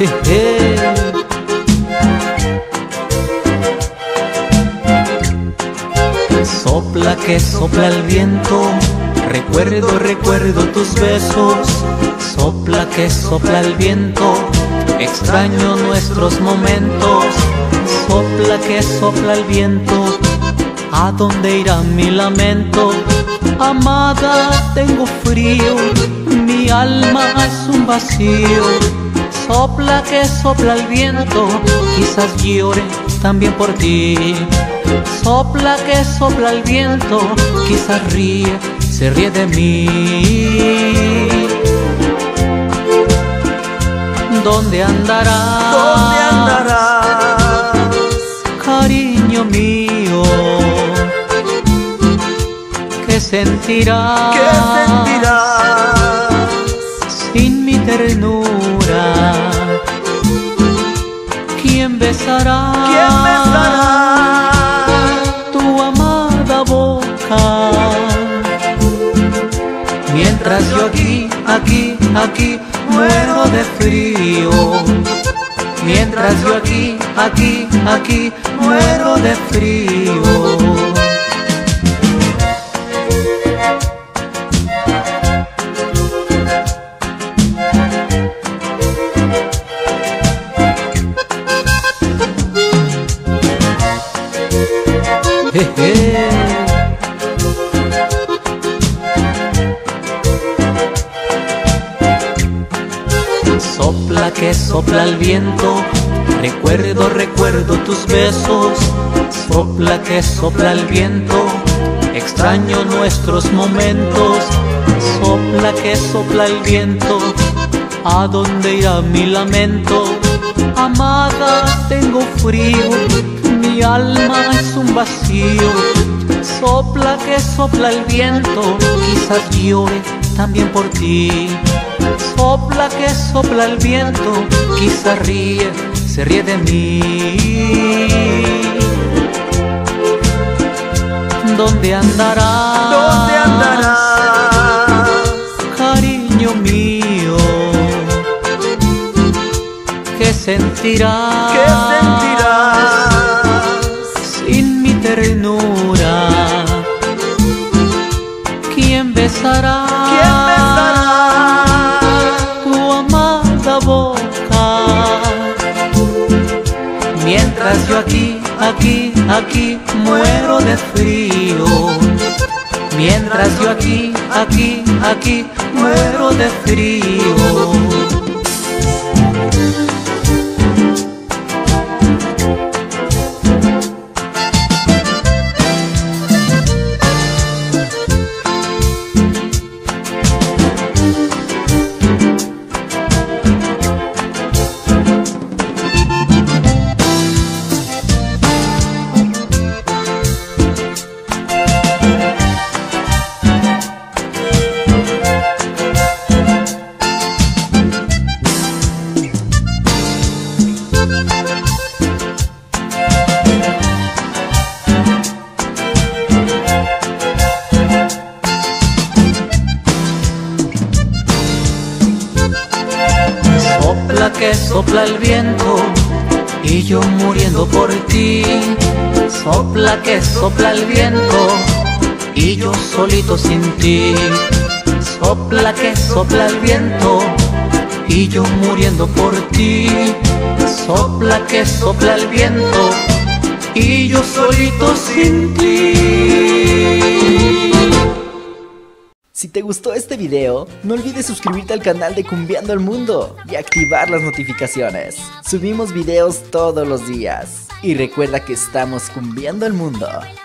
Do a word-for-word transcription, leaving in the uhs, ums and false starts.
Jeje. Sopla que sopla el viento, recuerdo, recuerdo tus besos. Sopla que sopla el viento, extraño nuestros momentos. Sopla que sopla el viento, ¿a dónde irá mi lamento? Amada, tengo frío, mi alma es un vacío. Sopla que sopla el viento, quizás llore también por ti. Sopla que sopla el viento, quizás ríe, se ríe de mí. ¿Dónde andarás? ¿Dónde andarás? Cariño mío, ¿qué sentirás? ¿Qué sentirás? Sin mi ternura, ¿quién besará? ¿Quién besará? Tu amada boca. Mientras yo aquí, aquí, aquí muero de frío. Mientras yo aquí, aquí, aquí muero de frío. Jeje. Sopla que sopla el viento, recuerdo, recuerdo tus besos. Sopla que sopla el viento, extraño nuestros momentos. Sopla que sopla el viento, ¿a dónde irá mi lamento? Amada, tengo frío, mi alma es un vacío. Sopla que sopla el viento, quizás llore también por ti. Sopla que sopla el viento, quizás ríe, se ríe de mí. ¿Dónde andarás? ¿Dónde andarás? Cariño mío, ¿qué sentirás? ¿Qué sentirás? Sin mi ternura, ¿quién besará? ¿Quién besará? Tu amada boca. Mientras yo aquí, aquí, aquí muero de frío. Mientras yo aquí, aquí, aquí muero de frío. Sopla que sopla el viento y yo muriendo por ti. Sopla que sopla el viento y yo solito sin ti. Sopla que sopla el viento y yo muriendo por ti. Sopla que sopla el viento y yo solito sin ti. Si te gustó este video, no olvides suscribirte al canal de Cumbiando el Mundo y activar las notificaciones. Subimos videos todos los días. Y recuerda que estamos cumbiando el mundo.